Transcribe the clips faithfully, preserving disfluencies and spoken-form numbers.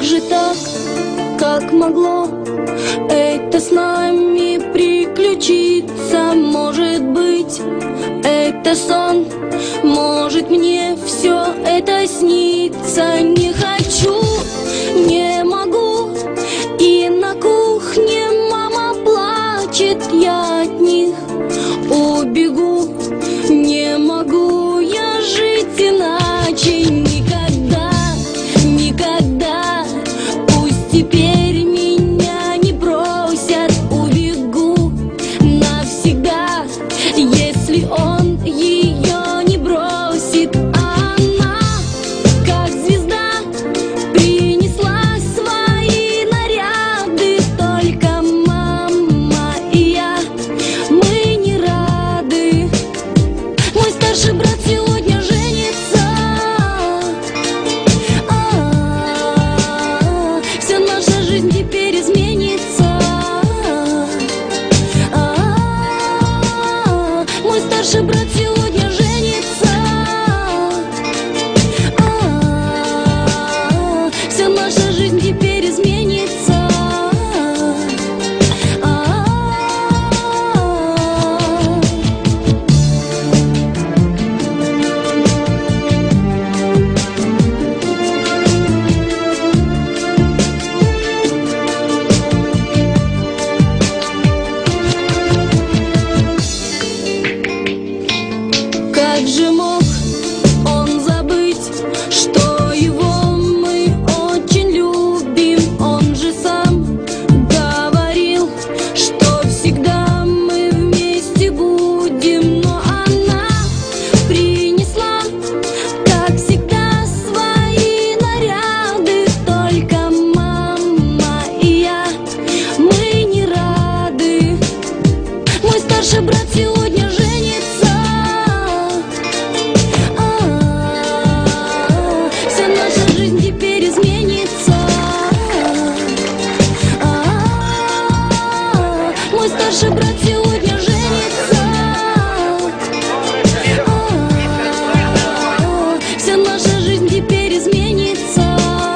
Как же так, как могло это с нами приключиться? Может быть, это сон, может мне все это снится. Не хочу, не могу, и на кухне мама плачет, я от них убегу. Не могу я жить иначе никогда, никогда. Пусть теперь меня не бросят, убегу навсегда, если он ее не бросит. А она, как звезда, принесла свои наряды. Только мама и я, мы не рады. Мой старший брат сегодня женится, а-а-а, вся наша жизнь теперь изменится. А-а-а, мой старший брат сегодня женится, а-а-а, вся наша жизнь теперь изменится. Как же мог он забыть, что его мы очень любим? Он же сам говорил, что всегда мы вместе будем. Но она принесла, как всегда, свои наряды. Только мама и я, мы не рады. Мой старший брат сегодня женится, а-а-а, вся наша жизнь теперь изменится. А-а-а, мой старший брат сегодня женится, а-а-а, вся наша жизнь теперь изменится.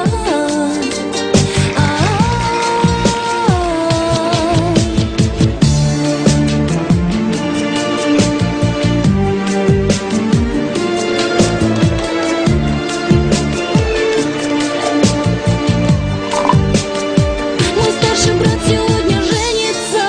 Мой старший брат сегодня женится,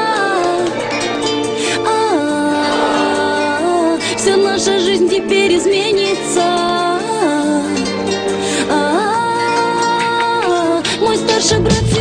а-а-а, вся наша жизнь теперь изменится. А-а-а, мой старший брат